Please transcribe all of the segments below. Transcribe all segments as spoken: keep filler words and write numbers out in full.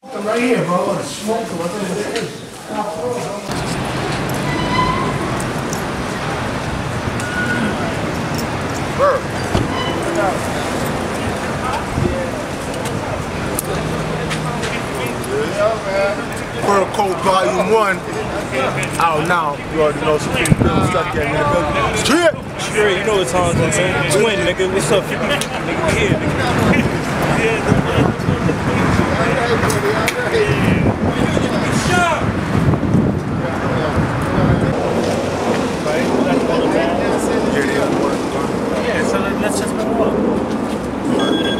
Right here, bro. I smoke them. I think it is. Bro. Fur Coat Volume one. Out now. You already know some people building stuff getting in the building. Strip! Straight, you know what time it is, man. Twin, nigga. What's up? Nigga, we here, nigga. Yeah, so let's just move on.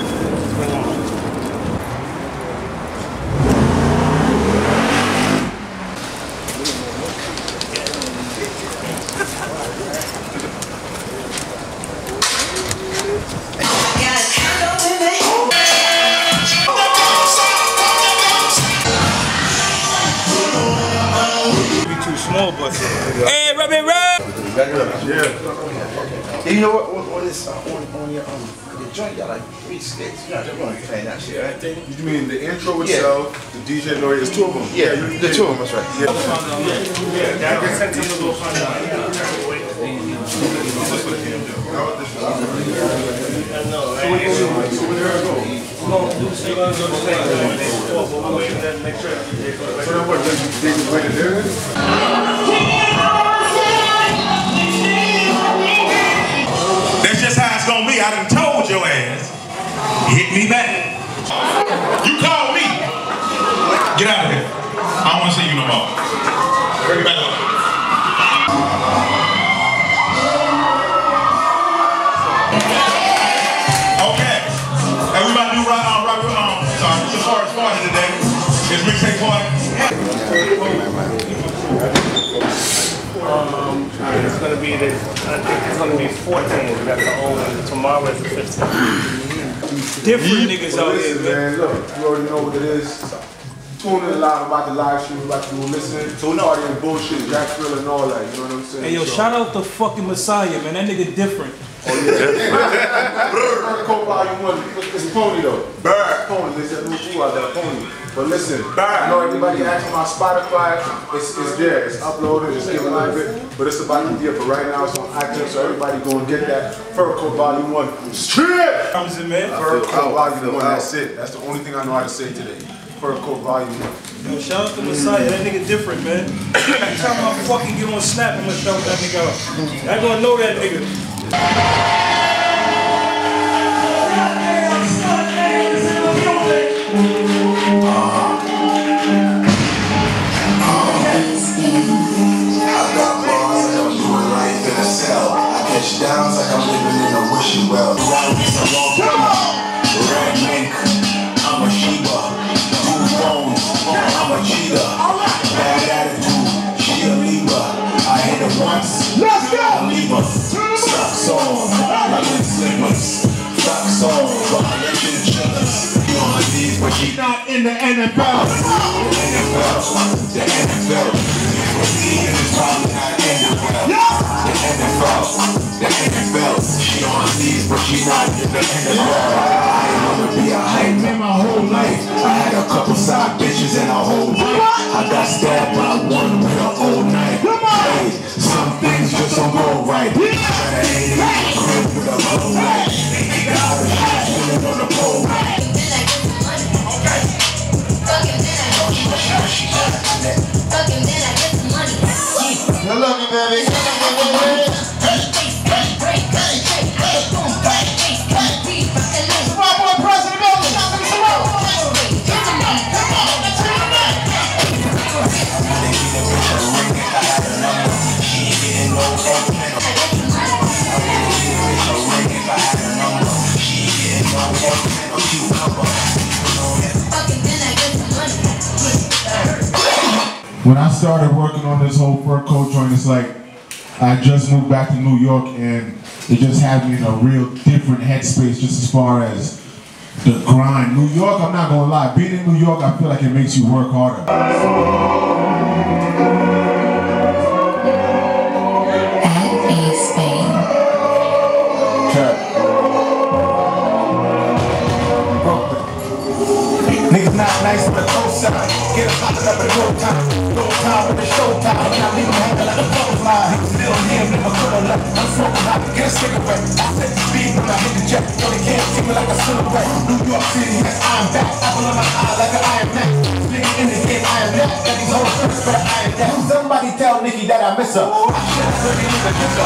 Small bus. Hey, rub it, rub! Yeah. You know what? On, on this, uh, on, on your um, your joint, you got like three skits. You know, they're going to be playing that shit, right? You mean the intro itself, yeah. The D J Noir, there's two of them. Yeah, yeah, the two of them, that's right. Yeah. Yeah, that gets sent to the little fun. So where did I go? So you're going to go to the next track. So then what, they just waited there? That's just how it's gonna be. I done told your ass. Hit me back. You called me. Get out of here. I don't wanna see you no more. Bring it back up. Okay. And we about to do right on, right on. Sorry, it's the first party today. It's mixtape party. Um, it's gonna be the, I think it's gonna be fourteen. We got the old, tomorrow is the fifteenth. Different niggas out here, man. Look, you already know what it is. Tune in live about the live stream, about to listen. Tune party and bullshit, Jack Frill and all that, you know what I'm saying? Hey yo, so. Shout out to fucking Messiah, man. That nigga different. Oh yeah. Fur Coat Volume one. It's Pony though. Bird. Pony, there's a new fool out there, Pony. But listen, I know everybody asking about Spotify, it's, it's there, it's uploaded, it's getting a little bit, but it's about to be up, but right now it's on iTunes, so everybody go and get that Fur Coat Volume one. Strip! Comes in, man. Fur Coat Volume one, that's it. That's the only thing I know how to say today. Fur Coat Volume one. Yo, shout out to Messiah, that nigga different, man. Every time I fucking get on Snap, I'm gonna shout that nigga out. I gonna know that nigga. Downs like I'm living in a wishing well. Around me some long red mink, I'm a Sheba. Two bones, I'm a cheetah. Bad attitude, she a Libra. I hit her once, I leave her. Socks on, like in slippers. Socks on, but I let you chillers. You on her knees, but she not in the N F L. The N F L, the N F L. It's probably not ending well. The N F L. The N F L, she on her knees, but she not in the N F L. I ain't wanna be a hype man my whole life. I had a couple side bitches and a whole life. I got stabbed by one with an old knife. Hey, some things just don't go right. Better ain't in the crib with a cold light. Got her shit chillin' on the pole. Now look at baby. When I started working on this whole fur coat joint, it's like I just moved back to New York and it just had me in a real different headspace just as far as the grind. New York, I'm not gonna lie, being in New York, I feel like it makes you work harder. Niggas not nice, but up in no time. No time with the showtime. When I leave him hanging like a butterfly. He was still here, never could have left. I'm smoking hot, get a cigarette. I set the speed when I hit the jet. No, they can't see me like a silhouette. New York City, yes, I'm back. Apple in my eye like an Iron Man. Nigga in the head, I am that. Got these whole shirts, but I am that. Somebody tell Nikki that I miss her. I should have really need a kiss her.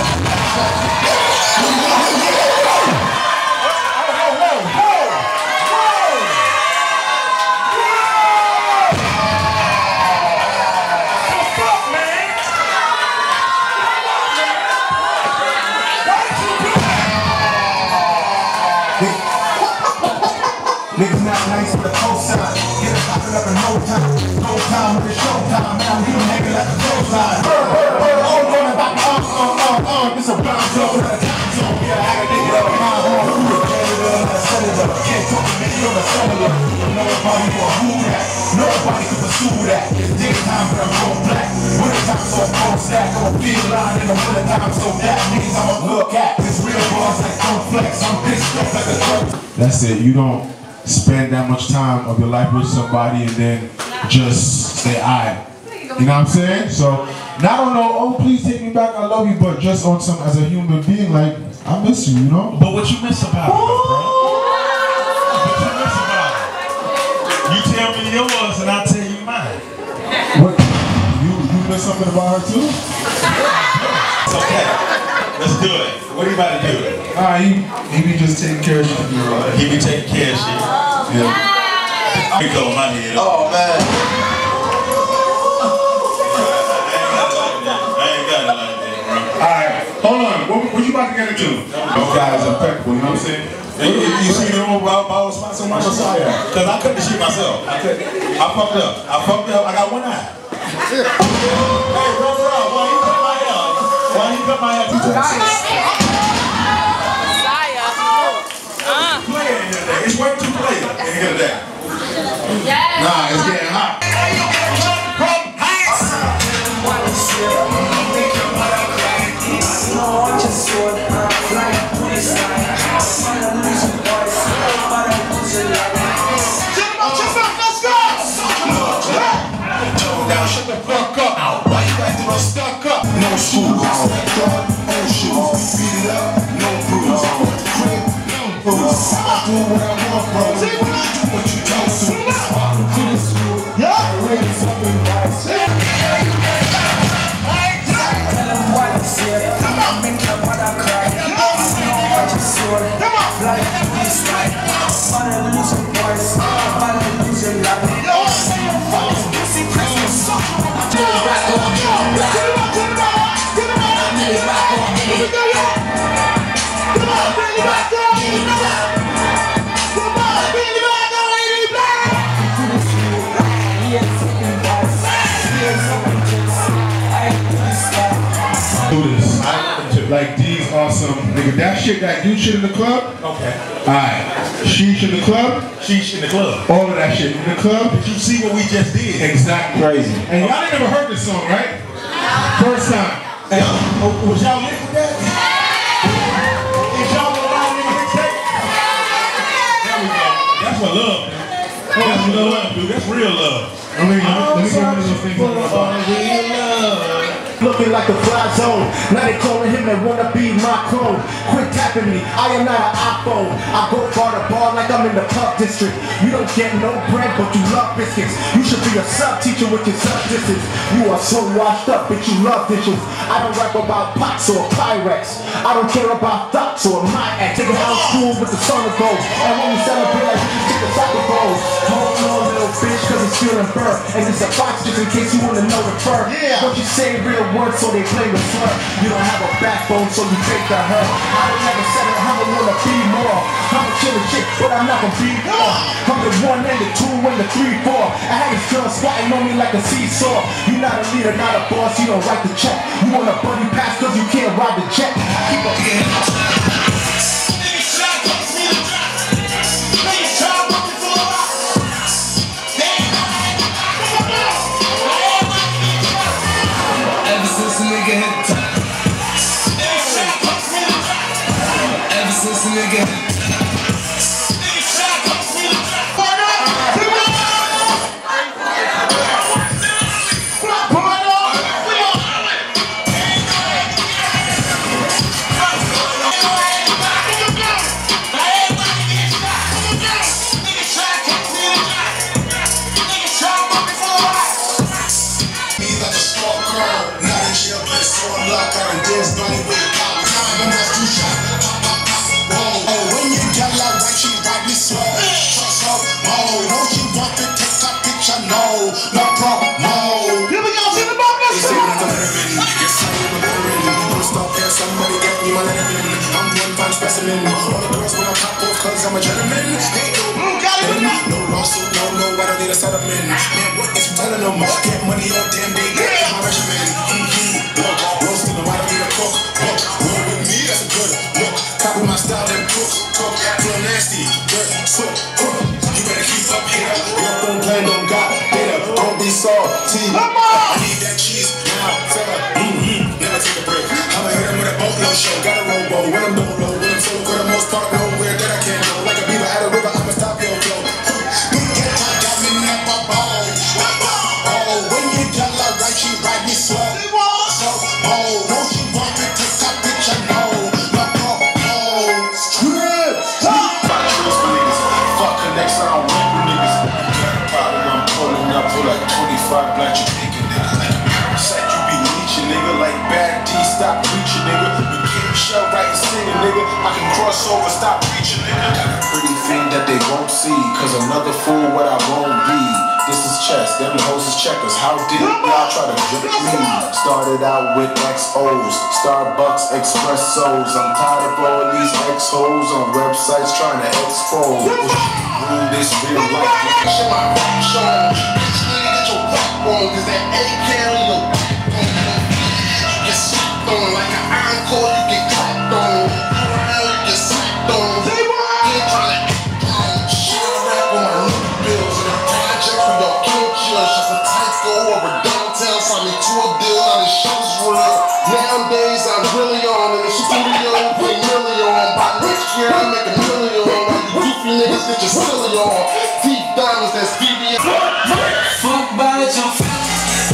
Niggas not nice with the cosign. Get it poppin' up in no time. No time with the showtime. Man, I'm even hanging like a clothesline. Bird, bird, bird, all going about the arm, arm, arm, arm. This a brown zone, not a time zone. Yeah, I gotta dig it up in my home. Who the janitor, not a senator. Can't talk to me, you're a senator. Nobody will who that. Nobody can pursue that. It's daytime, but I'm so black. Winter time, so I'm cold stack. I'm a field line in the winter time, so that means I'm a look at. This real boss like don't flex. I'm pissed off like a drug. That's it. You don't spend that much time of your life with somebody and then just say I. You know what I'm saying? So not on no, oh please take me back, I love you, but just on some as a human being, like I miss you, you know? But what you miss about it, though, bro? What you miss about it? You tell me yours and I'll tell you mine. What? You you miss something about her too? It's okay. Let's do it. What are you about to do? Ah, he, he be just taking care of shit. He be taking care of shit. Yeah. Let me go my head up. Oh man. I ain't got it like that, bro. Alright, hold on. What, what you about to get into? Those guys are impeccable, you know what I'm saying? You, you, you see the room about my spots on my side? Because I couldn't shoot myself. I couldn't. I fucked up. I fucked up. I got one eye. Hey, bro, bro, why you cut my hair? Why you cut my hair two times? It's way too late at the end of the day. Yeah. Nah, it's getting hot. Shut the fuck up. Why you acting all stuck up? No shoes, no shoes. Beat it up, no bruise. Crib, no bruise. I do what I want, bro. Do what you told to. To the school, yeah. Raise something nice. Tell them what I said. Come on, make them what I cried. I know what you saw. Come on, fly this night. But I lose a voice. But I lose a life. Do this. Like these awesome nigga. That shit, that dude shit in the club. Okay. Alright. Sheesh in the club. Sheesh in the club. All of that shit in the club. Did you see what we just did? Exactly. Crazy. And y'all ain't never heard this song, right? First time. Hey, oh, was y'all lit with that? Is y'all the wrong nigga mixtape? There we go. That's what love, man. That's what love, dude. That's real love. I mean, let me get rid of those things on the bar. Looking like a fly zone. Now they calling him and wanna be my clone. Quit tapping me, I am not an iPhone. I go bar to bar like I'm in the pub district. You don't get no bread, but you love biscuits. You should be a sub teacher with your sub distance. You are so washed up, bitch, you love dishes. I don't rap about pots or Pyrex. I don't care about thoughts or my ex. Take it out of school with the son of goals. And when we celebrate, like we just take the soccer goals. Hold on, little bitch, cause it's feeling burnt. And it's a box just in case you wanna know the fur. Yeah. Don't you say real words, so they play with slur. You don't have a backbone, so you take the hurt. I don't never said it, I don't wanna be more. I'm a killer shit, but I'm not gonna be more. I'm the one and the two and the three, four. I had these girls squatting on me like a seesaw. You not a leader, not a boss, you don't write the check. You want a buddy pass cause you can't ride the jet. Keep up here. block out and dance bunny with a pop. Time, that's two shot. Pop, pop, pop. Whoa. Oh, when you get like right, she ride me slow. Trust her, oh, no, she want to take a picture, no, no problem, no. Here we go, to the bottom. Yes, I am a veteran. Don't stop there, somebody get me my letterman. I'm one fine specimen. All the girls wanna pop off cause I'm a gentleman. Hey, no, got it. No lawsuit, no, no, I don't need a settlement. Man, what is you telling them? Get money all damn day, that's my regimen. Mm-hmm. Look, roasting them, I don't need a cook. Look, roll with me, that's good. Look, copy my style and cook. Cook, feel nasty, dirt, soot, cook. You better keep up here. Your phone plan don't got data. Don't be salty. I need that cheese now, fella. Mm-hmm. Never take a break. I'ma hit him with a boatload show. Got a rowboat when I'm low, low. When I'm so for the most part, nowhere that I can't go. Like a beaver at a river, I'ma stop your flow. Don't get tired, got me in that ball. Oh, when you tell her right, she ride me slow. So, oh, no, she want to take a picture, no. No, no, no. Strip. Fuck connects, I don't work with niggas. Problem, I'm pulling up for like twenty-five black you thinking niggas. Said you be leeching, nigga, like bad D, stop preaching, nigga. You can't show right and singing, nigga. I can cross over, stop preaching, nigga. Got a pretty thing that they won't see, cause another fool what I won't be. This is chess, them hoes is checkers. How did y'all try to drip me? Started out with X Os, Starbucks Expressos. I'm tired of all these X-hoes on websites trying to expose. Rule this real life. Shit, my rap show. Bitch, nigga, get your rap on, cause that A carry your you get slapped on like an iron core, you get clapped on. You get slapped on. You ain't trying to act on. Shit, I rap on my new bills and a project for your kill chill. Shit, a Tyco over downtown, sign me to a deal, now the show's real. Nowadays, I'm really on in the studio, put million on. By next year, I make a million on. Goofy niggas get your silly on. Deep diamonds, that's V V S. Fuck about your feelings.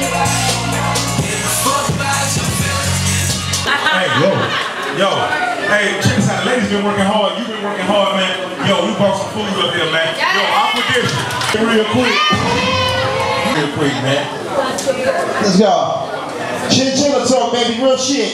Fuck about your feelings. Hey, yo, yo, hey, check this out. The ladies been working hard. You been working hard, man. Yo, we brought some food up here, man. Yo, I put this real quick. Real quick, man. Let's go. Chinchilla talk, baby, real shit.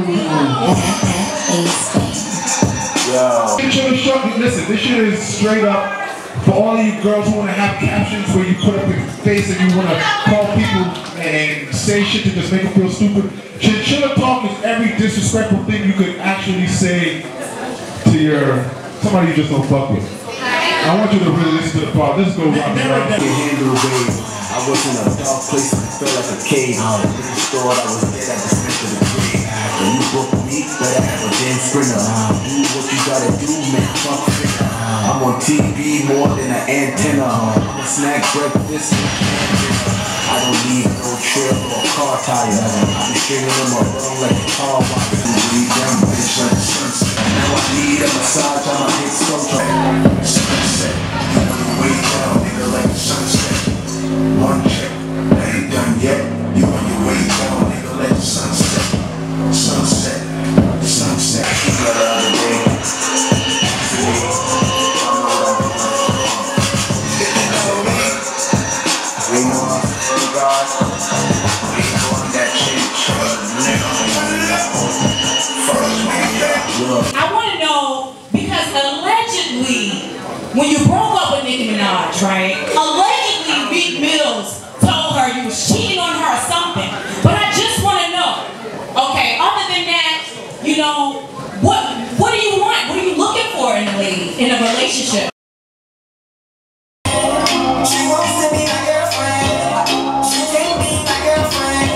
Yo. Chinchilla talk, listen, this shit is straight up for all of you girls who want to have captions where you put up your face and you want to call people and say shit to just make them feel stupid. Chinchilla talk is every disrespectful thing you could actually say to your somebody you just don't fuck with. I want you to really listen to the part. Let's go rock around. I was in a dark place and felt like a cave. I just thought I was dead at the center of the grave. When you book me, better have a damn sprinter. Do what you gotta do, man, fuck finger. I'm on T V more than an antenna. I'm a snack breakfast. I don't need no trail or a car tire. I'm stringing them around like a car wire. Leave them bitch like the sunset. Now I need a massage on my hit sometime. Sunset, you wanna wait down, nigga, like the sunset. One check, I ain't done yet. You on your way down, nigga, let the sunset. Sunset, sunset. You got the other day. Ring on, God. Ring on that shit, I want to know, because allegedly, when you broke up with Nicki Minaj, right? Allegedly, Meek Mills told her you was cheating on her or something. But I just want to know, okay, other than that, you know, what what do you want? What are you looking for in a lady, in a relationship? She wants to be my girlfriend. She can't be my girlfriend.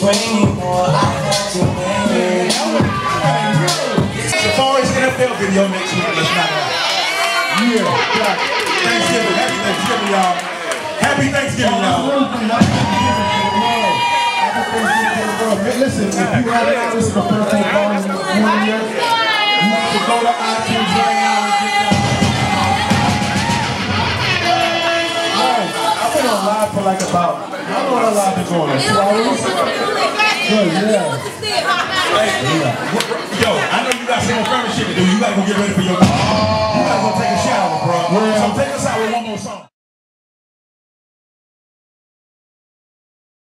bring me more. I got you, baby. The Forest N F L video next week. Let's not lie. Yeah, yeah. Thanksgiving. Happy Thanksgiving, y'all. Happy Thanksgiving, y'all. Listen, if you haven't listened to Purple Volume one yet, you need to go to iTunes right now and get that. Right. I've been on live for like about, how long have I live been going on? Two hours? Good, yeah. Hey, yo, I know you got some more furniture shit to do. You gotta go get ready for your. You gotta go take a shower, bro. So take us out with one more song.